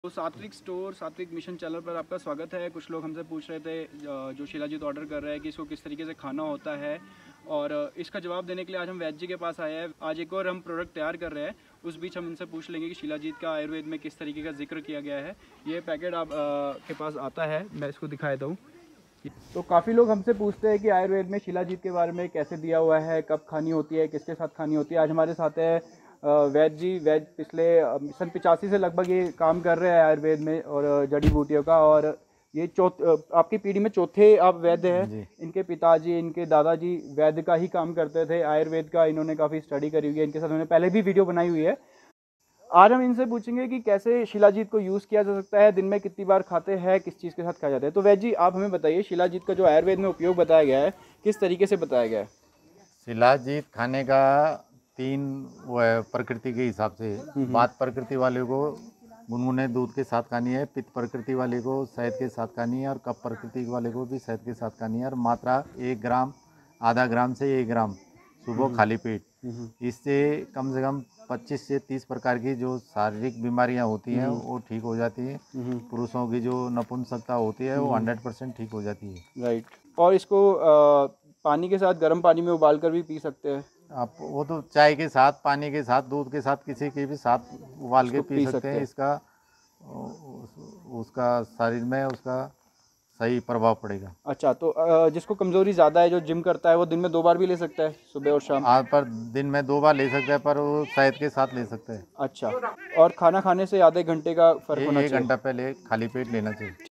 तो सात्विक स्टोर सात्विक मिशन चैनल पर आपका स्वागत है। कुछ लोग हमसे पूछ रहे थे जो शिलाजीत ऑर्डर कर रहे हैं कि इसको किस तरीके से खाना होता है, और इसका जवाब देने के लिए आज हम वैद्य जी के पास आए हैं। आज एक और हम प्रोडक्ट तैयार कर रहे हैं, उस बीच हम इनसे पूछ लेंगे कि शिलाजीत का आयुर्वेद में किस तरीके का जिक्र किया गया है। ये पैकेट आप के पास आता है, मैं इसको दिखा देता हूँ। तो काफ़ी लोग हमसे पूछते हैं कि आयुर्वेद में शिलाजीत के बारे में कैसे दिया हुआ है, कब खानी होती है, किसके साथ खानी होती है। आज हमारे साथ है वैद्य जी। वैद्य पिछले सन 85 से लगभग ये काम कर रहे हैं आयुर्वेद में और जड़ी बूटियों का, और ये आपकी पीढ़ी में चौथे आप वैद्य हैं। इनके पिताजी, इनके दादाजी वैद्य का ही काम करते थे, आयुर्वेद का इन्होंने काफ़ी स्टडी करी हुई है। इनके साथ उन्होंने पहले भी वीडियो बनाई हुई है। आज हम इनसे पूछेंगे कि कैसे शिलाजीत को यूज़ किया जा सकता है, दिन में कितनी बार खाते हैं, किस चीज़ के साथ खाया जाता है। तो वैद्य जी आप हमें बताइए, शिलाजीत का जो आयुर्वेद में उपयोग बताया गया है किस तरीके से बताया गया है। शिलाजीत खाने का तीन वो है प्रकृति के हिसाब से। वात प्रकृति वाले को गुनगुने दूध के साथ खानी है, पित्त प्रकृति वाले को शहद के साथ खानी है, और कफ प्रकृति वाले को भी शहद के साथ खानी है। और मात्रा 1 ग्राम, आधा ग्राम से 1 ग्राम सुबह खाली पेट। इससे कम से कम 25 से 30 प्रकार की जो शारीरिक बीमारियां होती हैं वो ठीक हो जाती हैं। पुरुषों की जो नपुंसकता होती है वो 100% ठीक हो जाती है। राइट। और इसको पानी के साथ, गर्म पानी में उबाल कर भी पी सकते हैं आप वो तो चाय के साथ, पानी के साथ, दूध के साथ, किसी के भी साथ उबाल के पी सकते हैं। इसका उसका शरीर में उसका सही प्रभाव पड़ेगा। अच्छा, तो जिसको कमज़ोरी ज़्यादा है, जो जिम करता है, वो दिन में 2 बार भी ले सकता है, सुबह और शाम। आप पर दिन में 2 बार ले सकता है, पर वो शहद के साथ ले सकते हैं। अच्छा, और खाना खाने से आधे घंटे का फ़र्क होना एक चाहिए। घंटा पहले खाली पेट लेना चाहिए।